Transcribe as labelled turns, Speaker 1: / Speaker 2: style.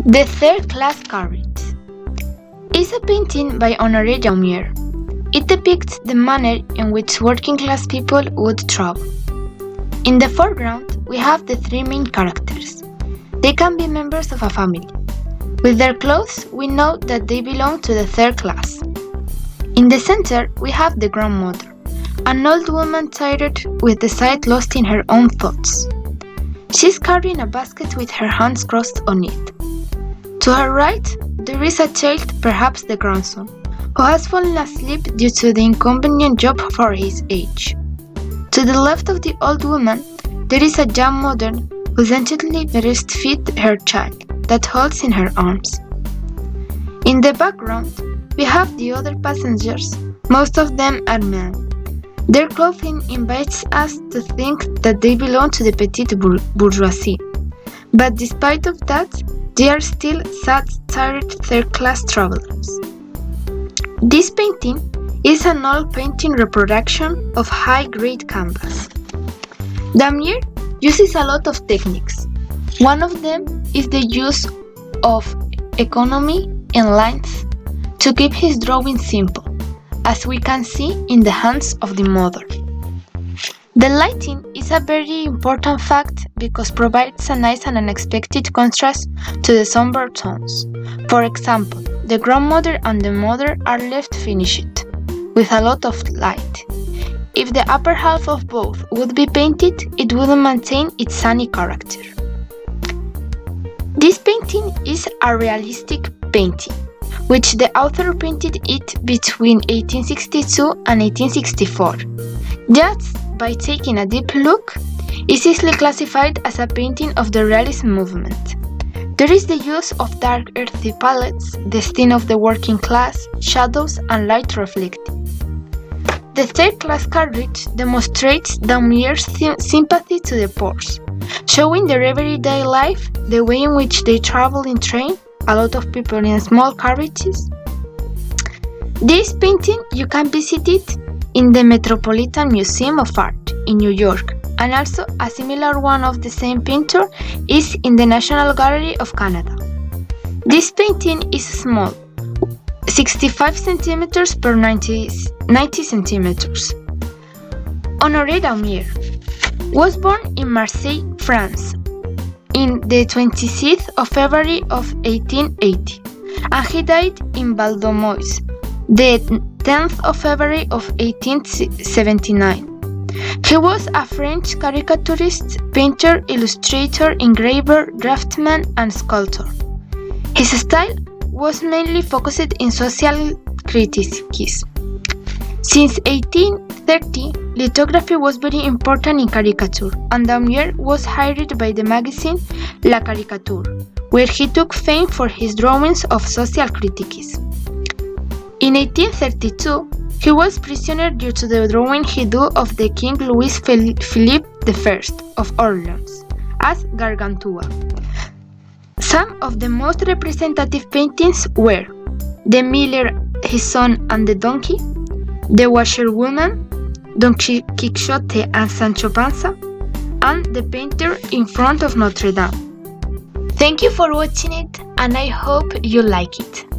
Speaker 1: The Third Class Carriage is a painting by Honoré Daumier. It depicts the manner in which working-class people would travel. In the foreground, we have the three main characters. They can be members of a family. With their clothes, we know that they belong to the third class. In the center, we have the grandmother, an old woman tired with the sight lost in her own thoughts. She's carrying a basket with her hands crossed on it. To her right, there is a child, perhaps the grandson, who has fallen asleep due to the inconvenient job for his age. To the left of the old woman, there is a young mother who gently breastfeeds her child that holds in her arms. In the background, we have the other passengers, most of them are men. Their clothing invites us to think that they belong to the petite bourgeoisie, but despite of that, they are still sad, tired third-class travelers. This painting is an oil painting reproduction of high-grade canvas. Daumier uses a lot of techniques. One of them is the use of economy and lines to keep his drawing simple, as we can see in the hands of the mother. The lighting is a very important fact because provides a nice and unexpected contrast to the somber tones. For example, the grandmother and the mother are left finished, with a lot of light. If the upper half of both would be painted, it wouldn't maintain its sunny character. This painting is a realistic painting, which the author painted it between 1862 and 1864. Just by taking a deep look, is easily classified as a painting of the Realism movement. There is the use of dark earthy palettes, the stain of the working class, shadows and light reflecting. The Third Class Carriage demonstrates Daumier's sympathy to the poor, showing their everyday life, the way in which they travel in train, a lot of people in small carriages. This painting you can visit it in the Metropolitan Museum of Art in New York, and also a similar one of the same painter is in the National Gallery of Canada. This painting is small, 65 cm per 90 cm. Honoré Daumier was born in Marseille, France, in the 26th of February of 1880, and he died in Valdomois, the 10th of February of 1879. He was a French caricaturist, painter, illustrator, engraver, draftsman, and sculptor. His style was mainly focused in social criticism. Since 1830, lithography was very important in caricature, and Daumier was hired by the magazine La Caricature, where he took fame for his drawings of social criticism. In 1832, he was prisoner due to the drawing he did of the King Louis Philippe I of Orleans as Gargantua. Some of the most representative paintings were The Miller, His Son and the Donkey, The Washerwoman, Don Quixote and Sancho Panza, and The Painter in Front of Notre Dame. Thank you for watching it, and I hope you like it.